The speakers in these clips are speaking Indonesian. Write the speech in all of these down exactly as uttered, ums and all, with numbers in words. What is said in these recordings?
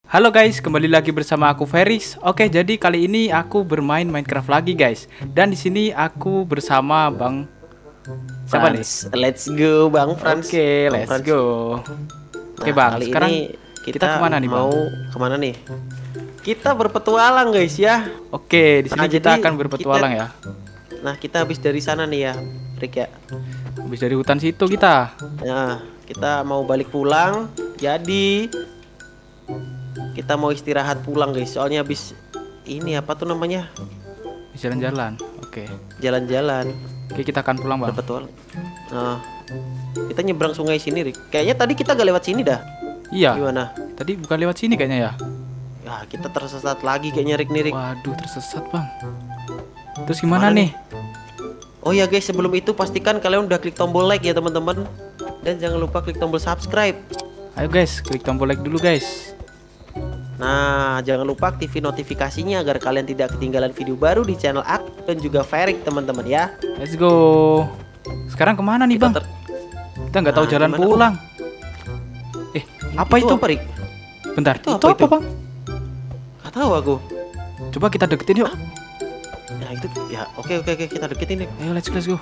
Halo guys, kembali lagi bersama aku Ferix. Oke, jadi kali ini aku bermain Minecraft lagi guys. Dan di sini aku bersama Bang siapa nih? Frans. Let's go Bang Frans. Oke, Bang let's Frans. go. Oke Nah, Bang, kali sekarang ini kita, kita kemana nih Bang? mau kemana nih? Kita berpetualang guys ya. Oke, di sini Nah, kita jadi akan berpetualang kita- ya. Nah kita habis dari sana nih ya, Rick ya. Habis dari hutan situ kita. Nah kita mau balik pulang. Jadi kita mau istirahat pulang guys. Soalnya habis ini apa tuh namanya? Bisa jalan-jalan. Oke. Jalan-jalan. Oke, kita akan pulang Bang. Berpetualang. Nah kita nyebrang sungai sini Rick. Kayaknya tadi kita gak lewat sini dah. Iya. Gimana? Tadi bukan lewat sini kayaknya ya. Ya kita tersesat lagi kayaknya Rick nih Rick. Waduh, tersesat Bang. Terus gimana Mana nih? Oh ya guys, sebelum itu pastikan kalian udah klik tombol like ya teman-teman. Dan jangan lupa klik tombol subscribe. Ayo guys, klik tombol like dulu guys. Nah, jangan lupa aktifin notifikasinya agar kalian tidak ketinggalan video baru di channel aku dan juga Ferix teman-teman ya. Let's go. Sekarang kemana nih Kita Bang? ter- Kita nggak tahu Nah, jalan gimana, pulang. Eh, apa itu? Apa, Rick? Bentar, Itu itu, apa apa itu? Bang? Gak tahu aku. Coba kita deketin yuk. Nah, itu ya oke oke oke kita deketin Rick. Ayo let's go, let's go.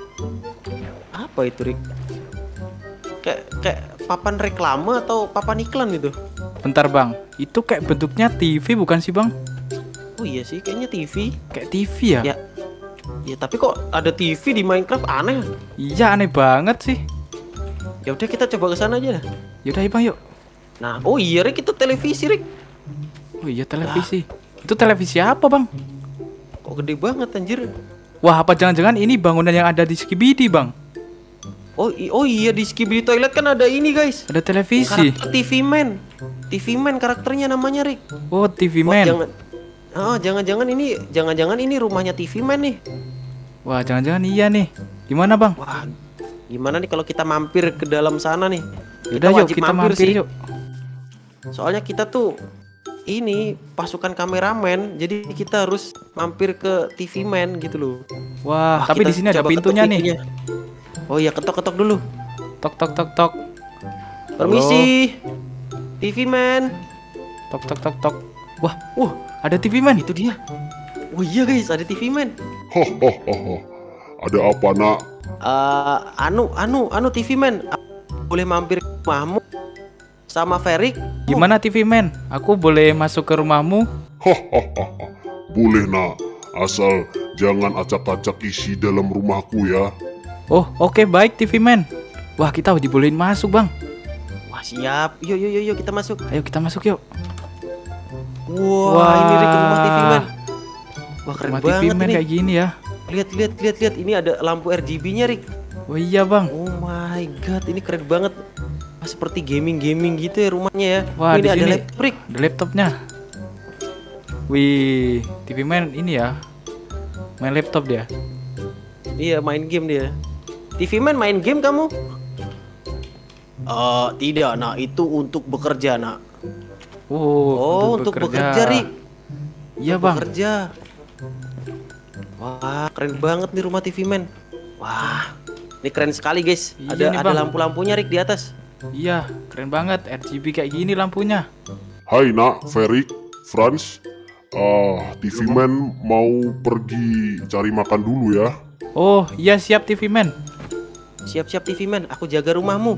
Apa itu Rick? Kayak kayak papan reklame atau papan iklan itu? Bentar Bang, itu kayak bentuknya T V bukan sih Bang? Oh iya sih, kayaknya T V. Kayak T V ya? Ya. Ya tapi kok ada T V di Minecraft, aneh. Iya aneh banget sih. Ya udah kita coba ke sana aja dah. Yaudah ya Bang yuk. Nah, oh iya Rick, itu televisi Rick. Oh iya televisi. Itu televisi apa Bang? Kok gede banget anjir. Wah apa jangan-jangan ini bangunan yang ada di Skibidi Bang? Oh, i- oh iya di Skibidi Toilet kan ada ini guys. Ada televisi. Karakter T V Man. T V Man karakternya namanya Rick. Oh T V Wah, Man. jangan. Oh, jangan-jangan ini jangan-jangan ini rumahnya T V Man nih. Wah jangan-jangan iya nih. Gimana Bang? Wah. Gimana nih kalau kita mampir ke dalam sana nih? Yaudah yuk wajib kita mampir yuk. Soalnya kita tuh ini pasukan kameramen, jadi kita harus mampir ke T V Man gitu loh. Wah, Wah, tapi kita di sini ada coba pintunya ketuk nih. pintunya. Oh iya, ketok-ketok dulu. Tok tok tok tok. Permisi. T V Man. Tok tok tok tok. Wah, Wah, ada T V Man. itu dia. Oh iya guys, ada T V Man. Hahaha. Ada apa nak? Eh, anu, anu, anu T V Man. Boleh mampir ke rumahmu sama Ferix? Gimana T V Man? Aku boleh masuk ke rumahmu? Hahaha. Boleh nak, asal jangan acak-acak isi dalam rumahku ya. Oh, oke baik T V Man. Wah, kita dibolehin masuk, Bang. Wah siap. Yuk, yuk, yuk, yuk kita masuk. Ayo kita masuk yuk. Wah, Wah. ini Rick rumah T V Man. Wah keren Rumah T V banget Man ini. kayak gini ya. Lihat, lihat, lihat, lihat. Ini ada lampu R G B-nya Rick. Oh iya, Bang. Oh my god, ini keren banget. Wah, seperti gaming-gaming gitu ya rumahnya ya. Wah, ini di ada sini laptop Rick. ada laptopnya. Wih, T V Man ini ya. Main laptop dia. Iya, main game dia. T V Man main game kamu? Eh, tidak, nak. Itu untuk bekerja, nak. Oh, Oh, untuk bekerja, Rick. Iya, Bang. Bekerja. Wah, keren banget nih rumah T V Man. Wah, ini keren sekali, guys. Iya Ada nih, ada Bang. lampu-lampunya Rick di atas. Iya, keren banget R G B kayak gini lampunya. Hai nak, Ferix, Frans. Ah, T V Man mau pergi cari makan dulu ya. Oh, iya siap T V Man. Siap-siap T V Man, aku jaga rumahmu.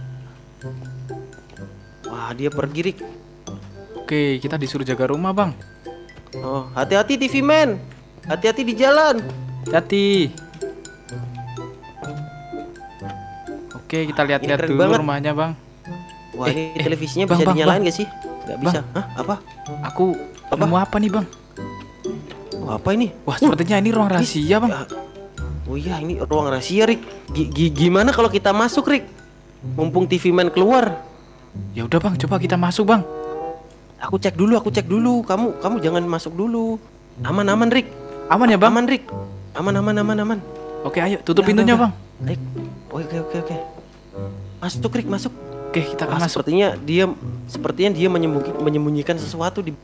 Wah, dia pergi, Rick. Oke, kita disuruh jaga rumah, Bang. Oh, hati-hati T V Man. Hati-hati di jalan. Hati. Oke, kita lihat-lihat keren dulu banget. rumahnya, Bang. Wah, Eh, ini eh, televisinya Bang, bisa Bang, dinyalain Bang. gak sih? Gak bisa. Hah? Apa? Aku Apa? nemu apa nih, Bang? Oh, apa ini? Wah, sepertinya ini ruang rahasia, Bang. Ya. Oh iya, ini ruang rahasia, Rick. G- g- gimana kalau kita masuk, Rick? Mumpung T V Man keluar. Ya udah, Bang, coba kita masuk, Bang. Aku cek dulu, aku cek dulu. Kamu kamu jangan masuk dulu. Aman, aman, Rick. Aman ya, Bang? Aman, Rick. Aman, aman, aman, aman. Oke, ayo tutup Ya, pintunya, udah, Bang. udah. Rick. Oke, oke, oke. Masuk, Rick, masuk. Oke, kita akan Ah, masuk. sepertinya dia sepertinya dia menyembunyi- menyembunyikan sesuatu di.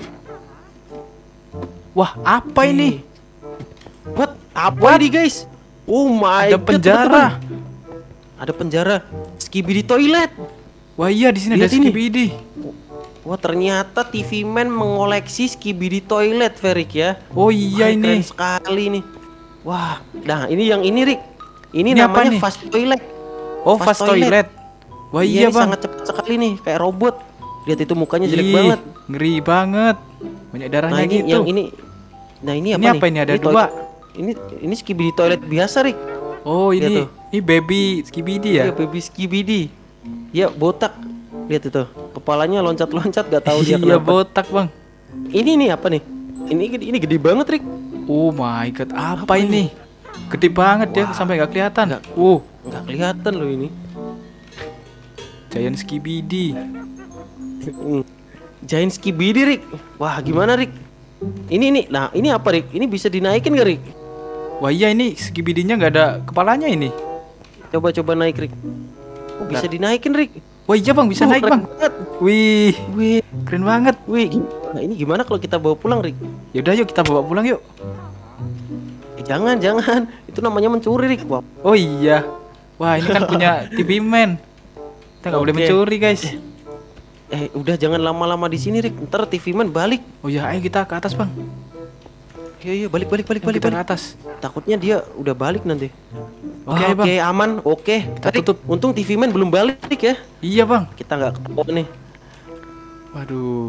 Wah, apa ini? What? Apa ini, guys? Oh my Ada god, penjara. teman-teman. Ada penjara. Skibidi toilet. Wah, iya di sini ada Lihat ini. Skibidi. Wah, ternyata T V Man mengoleksi Skibidi Toilet, Ferik ya. Oh iya Wah, ini. keren sekali nih. Wah, nah ini yang ini, Rik. Ini, Ini apa namanya nih? Fast Toilet. Oh, fast toilet. Wah iya, ini Bang. sangat cepat sekali nih, kayak robot. Lihat itu mukanya jelek Ih, banget. ngeri banget. Banyak Nah, darahnya ini gitu. yang ini. Nah, ini apa Ini nih? apa ini? Ada dua. toilet- Ini ini Skibidi Toilet biasa, Rik. Oh, Lihat ini tuh. ini baby Skibidi ya? Iya, baby Skibidi. Ya, botak. Lihat itu. Kepalanya loncat-loncat, gak tahu dia Iya, kenapa. botak, Bang. Ini nih apa nih? Ini ini gede banget, Rik. Oh my god, apa, Apa ini? Gede banget ya, sampai nggak kelihatan. Nggak. Uh, Nggak kelihatan loh ini. Giant Skibidi. Hmm. Giant Skibidi, Rik. Wah, gimana, Rik? Ini nih. Nah, ini apa, Rik? Ini bisa dinaikin gak, Rik? Wah iya, ini Skibidinya nggak ada kepalanya ini. Coba-coba naik, Rik. Oh, bisa dinaikin, Rik. Wah iya Bang, bisa Oh, naik keren Bang. banget. Wih, Wih, keren banget. wih. gim- Nah, ini gimana kalau kita bawa pulang, Rik? Yaudah yuk kita bawa pulang yuk. Eh, jangan, jangan. Itu namanya mencuri, Rik. Wah, Oh iya. Wah ini kan punya T V Man. Kita nggak boleh Oke. mencuri guys. eh udah jangan lama-lama di sini, Rik. Ntar T V Man balik. Oh iya, ayo kita ke atas Bang. Iya, iya, balik, balik, balik, Ayo balik, kita ke balik. atas. Takutnya dia udah balik nanti. Oke, Ah, ayo, Bang. Oke, aman. Oke. Kita Rik, tutup. Untung T V Man belum balik, Rik ya. Iya Bang. Kita nggak ketahuan nih. Waduh.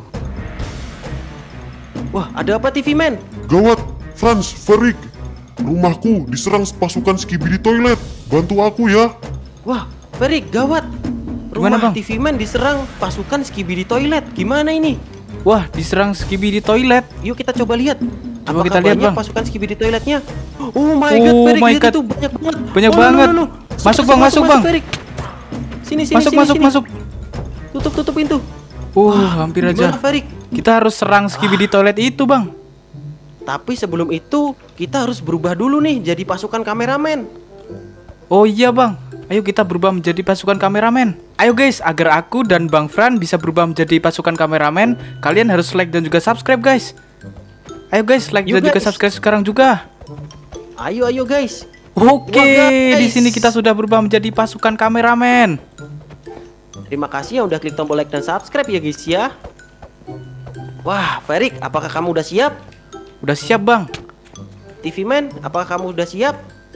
Wah, ada apa T V Man? Gawat, Franz, Ferik. Rumahku diserang pasukan Skibidi Toilet. Bantu aku ya. Wah, Ferik, gawat. Gimana, Rumah Bang? T V Man diserang pasukan Skibidi Toilet. Gimana ini? Wah diserang Skibidi toilet. Yuk kita coba lihat. Coba Apakah kita lihat, banyak Bang. pasukan Skibidi Toiletnya? Oh my god, Oh Ferik, my lihat God. itu banyak banget. Banyak Oh, no, no, banget. no, no. Masuk, Bang, masuk, Bang. Ferik. Sini, sini, Masuk sini, masuk sini. masuk. Tutup, tutup pintu. Uh hampir aja. Gimana, Ferik? Kita harus serang Skibidi toilet itu Bang. Tapi sebelum itu kita harus berubah dulu nih jadi pasukan kameramen. Oh iya Bang. Ayo kita berubah menjadi pasukan kameramen. Ayo guys, agar aku dan Bang Fran bisa berubah menjadi pasukan kameramen, kalian harus like dan juga subscribe guys. Ayo guys, like Yuk, dan juga guys. subscribe sekarang juga. Ayo, ayo guys. Oke, Wah, guys. di sini kita sudah berubah menjadi pasukan kameramen. Terima kasih yang udah klik tombol like dan subscribe ya guys ya. Wah, Ferik, apakah kamu udah siap? Udah siap Bang. T V Man, apakah kamu udah siap?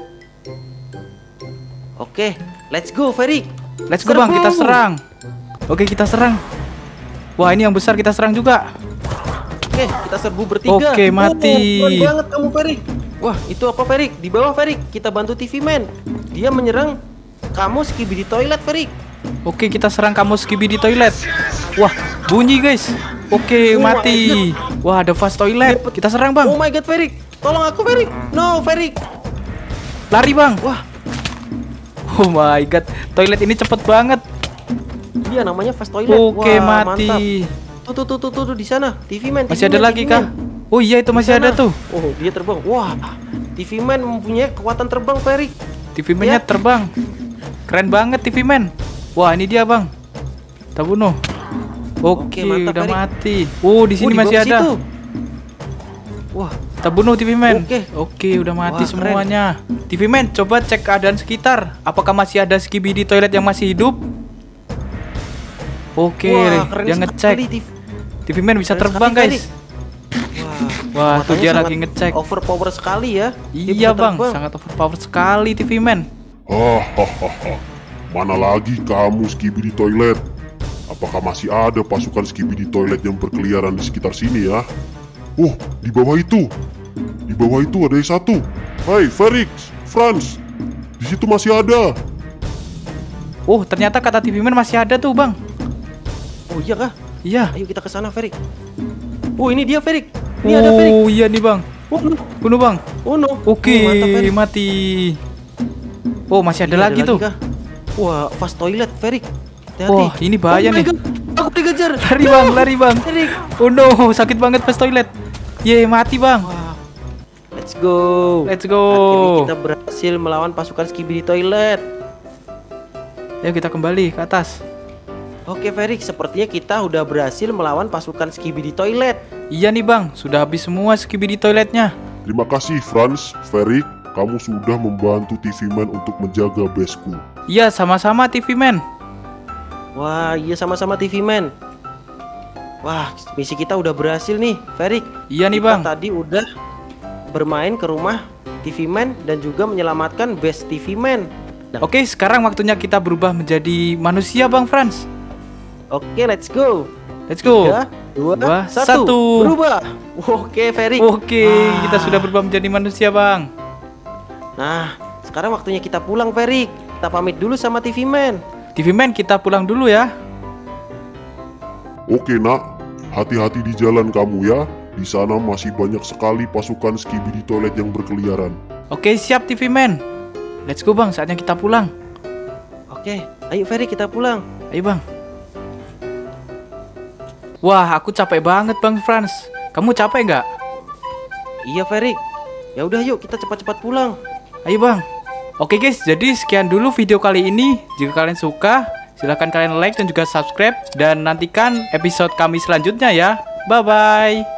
Oke, let's go, Ferik. Let's go Bang, kita Serbu. serang. Oke, kita serang. Wah, ini yang besar kita serang juga. Oke, kita serbu bertiga. Oke, mati. Oh, keren banget kamu, Ferik. Wah, itu apa, Ferik? Di bawah, Ferik. Kita bantu T V Man. Dia menyerang kamu Skibidi Toilet, Ferik. Oke, kita serang kamu Skibidi toilet. Wah, bunyi guys. Oke, Oh, mati. Wah, ada fast toilet. Kita serang Bang. Oh my god, Ferik. Tolong aku, Ferik. No, Ferik. Lari Bang. Wah, Oh my god, toilet ini cepet banget. dia namanya Fast Toilet. Oke, Wah, mati. mantap. Tuh, tuh, tuh, tuh, tuh, tuh, di sana. T V Man. Masih T V ada Man, lagi T V kah? Man. Oh iya, itu Di masih ada sana. tuh. Oh, dia terbang. Wah, T V Man mempunyai kekuatan terbang, Ferik. T V Man-nya Ya. terbang. Keren banget T V Man. Wah, ini dia Bang. Kita bunuh. Oke, Oke, mantap, udah Ferik. mati. Oh, di sini Oh, masih bawah ada. situ. Wah, Kita bunuh T V Man. Oke. Oke, udah mati Wah, keren. semuanya. T V Man, coba cek keadaan sekitar. Apakah masih ada Skibidi toilet yang masih hidup? Oke, wah, keren dia sekali, ngecek. T V. T V Man bisa Keren terbang sekali, guys. Wah, Wah, tuh kekuatannya dia sangat lagi ngecek. Overpower sekali ya. Dia Iya bisa Bang, terbang. sangat overpower sekali T V Man. Hahaha. Mana lagi kamu Skibidi Toilet? Apakah masih ada pasukan Skibidi Toilet yang berkeliaran di sekitar sini ya? Oh, di bawah itu. Di bawah itu ada yang satu. Hai, Ferik, Franz. Di situ masih ada. Oh, ternyata kata T V Man masih ada tuh Bang. Oh iya kah? Iya. Ayo kita ke sana, Ferik. Oh, ini dia, Ferik. Ini ada, Ferik. Oh iya nih Bang. Oh no. Bunuh Bang. Oh no. Oke, Oh, mantap, Ferik. mati. Oh, masih ada Ini lagi tuh. kah? Wah, Fast Toilet, Ferik. Hati-hati. Wah, ini bahaya Oh my nih. God, aku dikejar. Lari Bang, lari Bang. Ferik. Oh no, sakit banget pas toilet. Ye, mati Bang. Wah. Let's go. Let's go. Akhirnya kita berhasil melawan pasukan Skibidi Toilet. Ayo kita kembali ke atas. Oke, Ferik, sepertinya kita udah berhasil melawan pasukan Skibidi Toilet. Iya nih Bang, sudah habis semua Skibidi toiletnya. Terima kasih, Franz, Ferik. Kamu sudah membantu T V Man untuk menjaga baseku. Iya, sama-sama T V Man. Wah, iya sama-sama T V Man. Wah, misi kita udah berhasil nih, Ferik. Iya nih, Kita Bang. tadi udah bermain ke rumah T V Man dan juga menyelamatkan base T V Man. Nah, Oke, sekarang waktunya kita berubah menjadi manusia, Bang Franz. oke, let's go. Let's go. Tiga, dua, Dua, satu. satu. Berubah. Oke, Ferik. Oke, Wah. kita sudah berubah menjadi manusia, Bang. Nah, sekarang waktunya kita pulang, Ferik. Kita pamit dulu sama T V Man. T V Man, kita pulang dulu ya. Oke nak, hati-hati di jalan kamu ya. Di sana masih banyak sekali pasukan Skibidi Toilet yang berkeliaran. Oke, siap T V Man. Let's go, Bang. Saatnya kita pulang. Oke, ayo Ferik kita pulang. Ayo, Bang. Wah, aku capek banget, Bang Franz. Kamu capek nggak? Iya, Ferik. Ya udah yuk kita cepat-cepat pulang. Ayo, Bang. Oke guys, jadi sekian dulu video kali ini. Jika kalian suka, silahkan kalian like dan juga subscribe. Dan nantikan episode kami selanjutnya ya. Bye-bye.